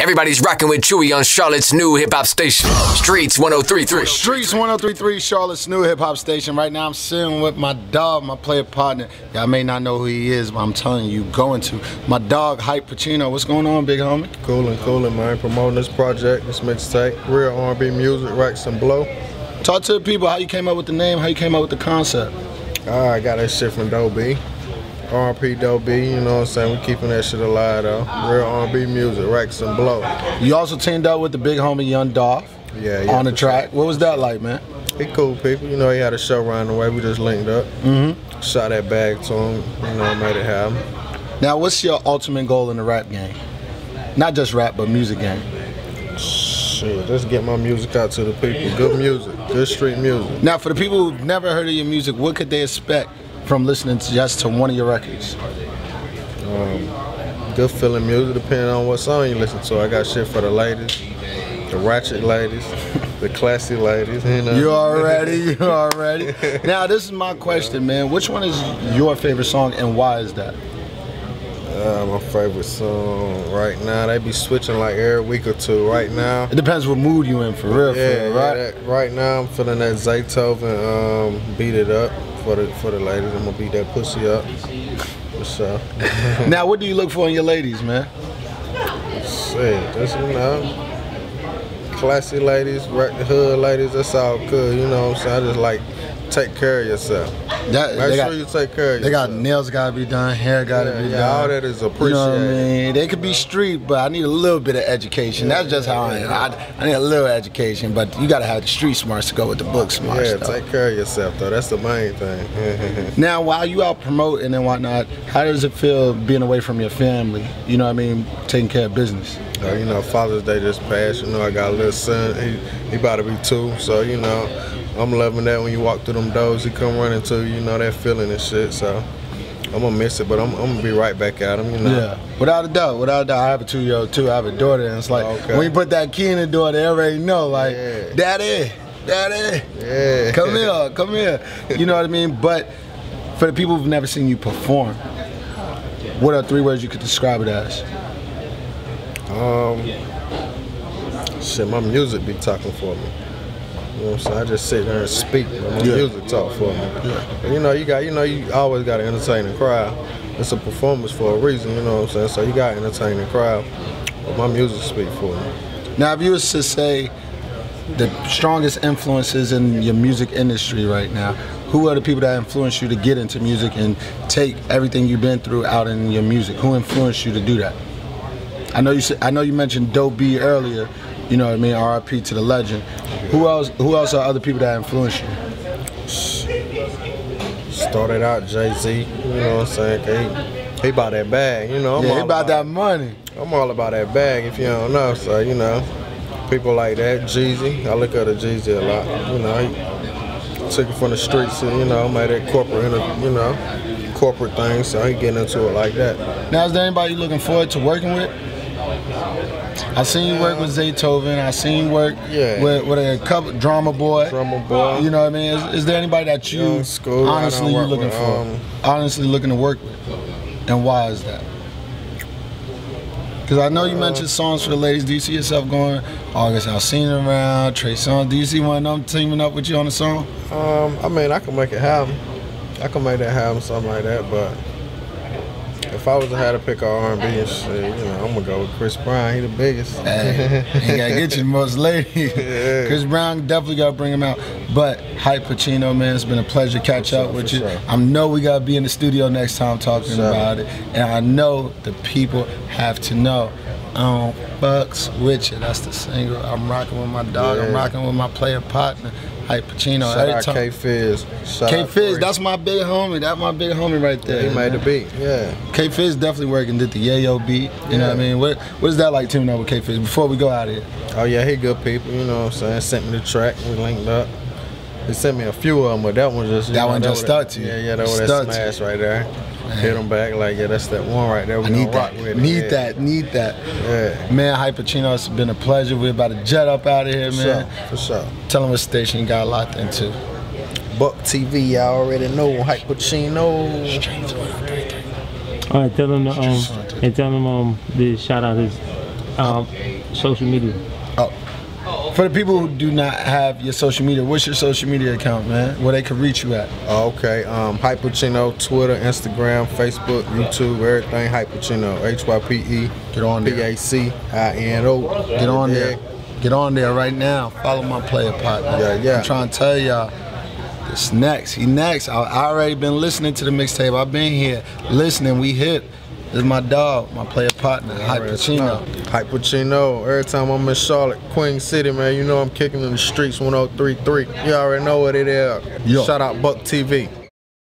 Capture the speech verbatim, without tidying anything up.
Everybody's rocking with Chewy on Charlotte's new hip-hop station, Streetz one oh three three. Streetz one oh three three, Charlotte's new hip-hop station. Right now I'm sitting with my dog, my player partner. Y'all may not know who he is, but I'm telling you, going to. My dog, Hype Pacino. What's going on, big homie? Coolin', coolin', man. Promoting this project, this mixtape. Real R and B music, Racks and Blow. Talk to the people how you came up with the name, how you came up with the concept. Ah, I got that shit from Doe B. R and P Doe B, you know what I'm saying? We keeping that shit alive though. Real R and B music, Racks and Blow. You also teamed up with the big homie Young Dolph yeah, yeah, on the track. What was that like, man? He cool people. You know, he had a show around the way. We just linked up. Mm-hmm. Shot that bag to him. You know, made it happen. Now, what's your ultimate goal in the rap game? Not just rap, but music game. Shit, just get my music out to the people. Good music, good street music. Now, for the people who've never heard of your music, what could they expect from listening to just to one of your records? Um, good feeling music, depending on what song you listen to. I got shit for the ladies, the ratchet ladies, the classy ladies. You know. You already, you already. Now, this is my question, man. Which one is your favorite song, and why is that? Uh, my favorite song right now, they be switching like every week or two. Right now, it depends what mood you in, for real, yeah, for real, right? Yeah, that, right now, I'm feeling that Zaytoven, um, Beat It Up for the for the ladies. I'm gonna beat that pussy up for sure. Now, what do you look for in your ladies, man? Shit, just you know, classy ladies, hood ladies. That's all good. You know what I'm saying? I just like take care of yourself. That, Make sure got, you take care of they yourself. They got nails gotta be done, hair gotta yeah, be yeah, done. All that is appreciated. You know what I mean? They could be street, but I need a little bit of education. Yeah, That's just how I am. I, I need a little education, but you gotta have the street smarts to go with the book smarts. Yeah, though. Take care of yourself though. That's the main thing. Now, while you out promoting and whatnot, how does it feel being away from your family? You know what I mean? Taking care of business. Uh, you know, Father's Day just passed. You know, I got a little son. He he about to be two, so you know. I'm loving that when you walk through them doors, he come running to you, you know, that feeling and shit, so I'm gonna miss it, but I'm, I'm gonna be right back at him, you know. Yeah, without a doubt, without a doubt. I have a two-year-old too, I have a daughter, and it's like, okay. When you put that key in the door, they already know, like, yeah. Daddy, Daddy, yeah. come here, come here, you know what I mean? But for the people who've never seen you perform, what are three words you could describe it as? Um, shit, my music be talking for me. You know what I'm saying? I just sit there and speak, but my yeah. music talk for me. Yeah. But you know, you got, you know, you always got to entertain the crowd. It's a performance for a reason, you know what I'm saying? So you got to entertain the crowd, but my music speak for me. Now, if you was to say the strongest influences in your music industry right now, who are the people that influenced you to get into music and take everything you've been through out in your music? Who influenced you to do that? I know you said, I know you mentioned Doe B earlier. You know what I mean? R I P to the legend. Who else? Who else are other people that influence you? Started out Jay-Z. You know what I'm saying? He, he about that bag. You know, I'm yeah, all he about, about that money. I'm all about that bag. If you don't know, so you know, people like that. Jeezy. I look up to Jeezy a lot. You know, he took it from the streets and you know made that corporate, you know, corporate thing. So he getting into it like that. Now, is there anybody you looking forward to working with? I seen you work with Zaytoven. I seen you work yeah. with, with a couple drama boy. Drama boy. You know what I mean? Is, is there anybody that you Young school, honestly you looking with, for? Um, honestly looking to work with, and why is that? Because I know you uh, mentioned songs for the ladies. Do you see yourself going August Alsina around, Trey Songz? Do you see one of them teaming up with you on a song? Um, I mean, I can make it happen. I can make that happen, something like that, but. If I was to have to pick an R and B and shit, you know, I'm gonna go with Chris Brown. He the biggest. Hey, he gotta get you the most ladies. Yeah. Chris Brown definitely gotta bring him out. But Hype Pacino, man, it's been a pleasure to catch up with you. Sure. I know we gotta be in the studio next time talking sure. about it, and I know the people have to know. Um, Bucks with you. That's the single. I'm rocking with my dog. Yeah. I'm rocking with my player partner. Hype Pacino. Shout out K Fizz. K Fizz, that's my big homie. That's my big homie right there. Yeah, he made the beat. Yeah. K Fizz definitely working. Did the Yayo beat. You yeah. know what I mean? What What is that like teaming up with K Fizz before we go out of here? Oh yeah, he good people. You know what I'm saying? Sent me the track. We linked up. He sent me a few of them, but that one just that know, one that just stuck to you. Yeah, yeah, that was that smash right there. Man. Hit him back like yeah, that's that one right there. We I need rock that. With need it. that. Yeah. Need that. Yeah. Man, Hype Pacino, it's been a pleasure. We're about to jet up out of here, for man. Sure. For sure. Tell them what station you got locked into. Buck T V, y'all already know. Hype Pacino. All right, tell them to, um, and tell them um, to shout out his um, social media. Oh. For the people who do not have your social media, what's your social media account, man? Where they can reach you at? Oh, okay. Um, Hype Pacino, Twitter, Instagram, Facebook, YouTube, everything. Hype Pacino. H Y P E. Get on there. P A C I N O. Get on there. Get on there right now. Follow my player partner. Yeah, yeah. I'm trying to tell y'all, this next. He next. I, I already been listening to the mixtape. I've been here listening. We hit. This is my dog, my player partner, Hype Pacino. Hype Pacino. Every time I'm in Charlotte, Queen City, man, you know I'm kicking in the streets one oh three three. You already know what it is. Yo. Shout out Buck T V.